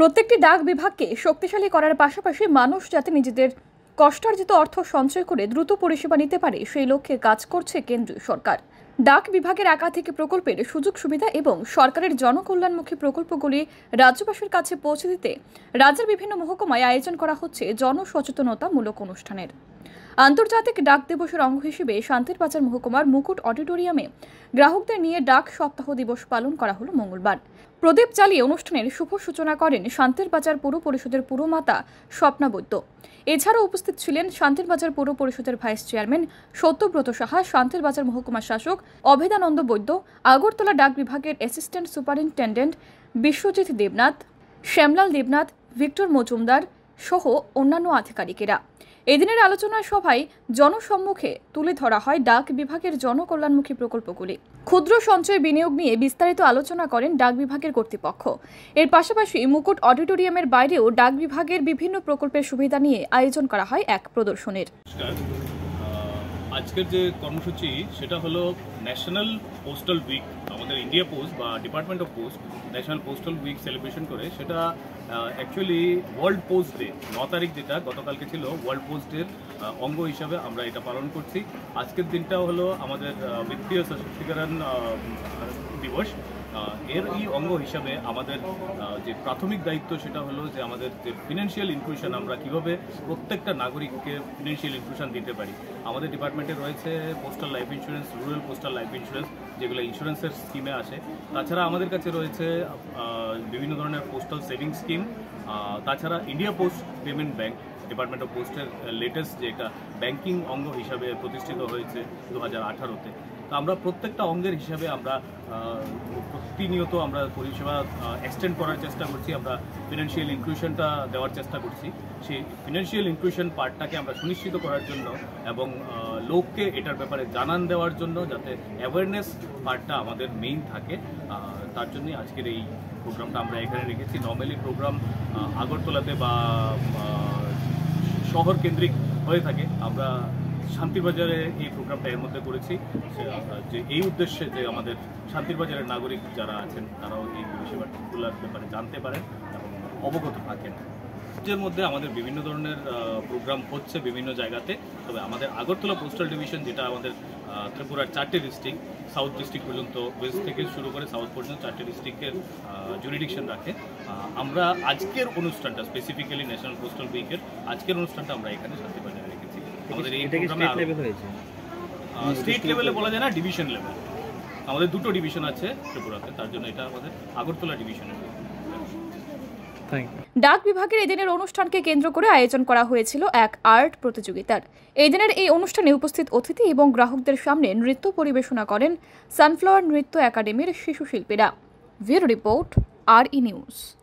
প্রত্যেকটি ডাক বিভাগকে শক্তিশালী করার পাশাপাশি মানুষ যাতে নিজেদের কষ্টার্জিত অর্থ সঞ্চয় করে দ্রুত পরিষেবা নিতে পারে সেই লক্ষ্যে কাজ করছে কেন্দ্রীয় সরকার। ডাক বিভাগের একাধিক প্রকল্পের সুযোগ সুবিধা এবং সরকারের জনকল্যাণমুখী প্রকল্পগুলি রাজ্যবাসীর কাছে পৌঁছে দিতে রাজ্যের বিভিন্ন মহকুমায় আয়োজন করা হচ্ছে জনসচেতনতামূলক অনুষ্ঠানের। আন্তর্জাতিক ডাক দিবসের অঙ্গ হিসেবে শান্তির বাজার মহকুমার মুকুট অডিটোরিয়ামে গ্রাহকদের নিয়ে ডাক সপ্তাহ দিবস পালন করা হলো মঙ্গলবার। প্রদীপ জ্বালিয়ে অনুষ্ঠানের শুভ সূচনা করেন শান্তির বাজার পৌর পরিষদের পুরমাতা স্বপ্না বৈদ্য। এছাড়াও উপস্থিত ছিলেন শান্তির বাজার পৌর পরিষদের ভাইস চেয়ারম্যান সত্যব্রত সাহা, শান্তির বাজার মহকুমা শাসক অভেদানন্দ বৈদ্য, আগরতলা ডাক বিভাগের assistant superintendent Biswajit Debnath, Shyamlal Debnath, Victor Majumdar সহ অন্যান্য আধিকারিকেরা। এদিনের আলোচনা সভায় জনসম্মুখে তুলে ধরা হয় ডাক বিভাগের জনকল্যাণমুখী প্রকল্পগুলি। ক্ষুদ্র সঞ্চয় বিনিয়োগ নিয়ে বিস্তারিত আলোচনা করেন ডাক বিভাগের কর্তৃপক্ষ। এর পাশাপাশি মুকুট অডিটোরিয়ামের বাইরেও ডাক বিভাগের বিভিন্ন প্রকল্পের সুবিধা নিয়ে আয়োজন করা হয় এক প্রদর্শনীর। আজকের যে কর্মসূচি সেটা হলো ন্যাশনাল পোস্টাল উইক। আমাদের ইন্ডিয়া পোস্ট বা department of post national postal week celebration করে, সেটা অ্যাকচুয়ালি ওয়ার্ল্ড পোস্ট ডে 9 তারিখ, যেটা গতকালকে ছিল, ওয়ার্ল্ড পোস্ট ডের অঙ্গ হিসাবে আমরা এটা পালন করছি। আজকের দিনটা হলো আমাদের বিত্তীয় সশক্তিকরণ দিবস। এর এই অঙ্গ হিসাবে আমাদের যে প্রাথমিক দায়িত্ব সেটা হলো যে আমাদের যে ফিনান্সিয়াল ইনক্লুশন, আমরা কীভাবে প্রত্যেকটা নাগরিককে ফিনান্সিয়াল ইনক্লুশন দিতে পারি। আমাদের ডিপার্টমেন্টে রয়েছে postal life insurance, rural postal life insurance, যেগুলো ইন্স্যুরেন্সের স্কিমে আসে। তাছাড়া আমাদের কাছে রয়েছে বিভিন্ন ধরনের পোস্টাল সেভিংস স্কিম। তাছাড়া India post payment bank, department of পোস্টের লেটেস্ট যে একটা ব্যাংকিং অঙ্গ হিসাবে প্রতিষ্ঠিত হয়েছে 2018-তে। তো আমরা প্রত্যেকটা অঙ্গের হিসাবে আমরা প্রতিনিয়ত আমরা পরিষেবা এক্সটেন্ড করার চেষ্টা করছি। আমরা ফিনান্সিয়াল ইনক্লুশনটা দেওয়ার চেষ্টা করছি। সেই ফিনান্সিয়াল ইনক্লুশন পার্টটাকে আমরা সুনিশ্চিত করার জন্য এবং লোককে এটার ব্যাপারে জানান দেওয়ার জন্য, যাতে অ্যাওয়ারনেস পার্টটা আমাদের মেইন থাকে, তার জন্যই আজকের এই প্রোগ্রামটা আমরা এখানে রেখেছি। নর্মালি প্রোগ্রাম আগরতলাতে বা শহর কেন্দ্রিক হয়ে থাকে। আমরা শান্তির বাজারে এই প্রোগ্রামটা এর মধ্যে করেছি যে এই উদ্দেশ্যে যে আমাদের শান্তির বাজারের নাগরিক যারা আছেন তারাও এই পরিষেবাগুলোর ব্যাপারে জানতে পারেন এবং অবগত থাকেন। এর মধ্যে আমাদের বিভিন্ন ধরনের প্রোগ্রাম হচ্ছে বিভিন্ন জায়গাতে। তবে আমাদের আগরতলা পোস্টাল ডিভিশন, যেটা আমাদের ত্রিপুরার 4টে ডিস্ট্রিক্ট, সাউথ ডিস্ট্রিক্ট পর্যন্ত, ওয়েস্ট থেকে শুরু করে সাউথ পর্যন্ত 4টে ডিস্ট্রিক্টের জুরিডিকশন রাখে। আমরা আজকের অনুষ্ঠানটা স্পেসিফিক্যালি ন্যাশনাল পোস্টাল উইকের আজকের অনুষ্ঠানটা আমরা এখানে শান্তির বাজারে রেখেছি। আমাদের এই প্রোগ্রামে স্টেট লেভেলে বলা যায় না, ডিভিশন লেভেল। আমাদের 2টো ডিভিশন আছে ত্রিপুরাতে, তার জন্য এটা আমাদের আগরতলা ডিভিশনের। ডাক বিভাগের এদিনের অনুষ্ঠানকে কেন্দ্র করে আয়োজন করা হয়েছিল এক আর্ট প্রতিযোগিতার। এই দিনের এই অনুষ্ঠানে উপস্থিত অতিথি এবং গ্রাহকদের সামনে নৃত্য পরিবেশনা করেন সানফ্লাওয়ার নৃত্য একাডেমির শিশু শিল্পীরা। Bureau report, RE news.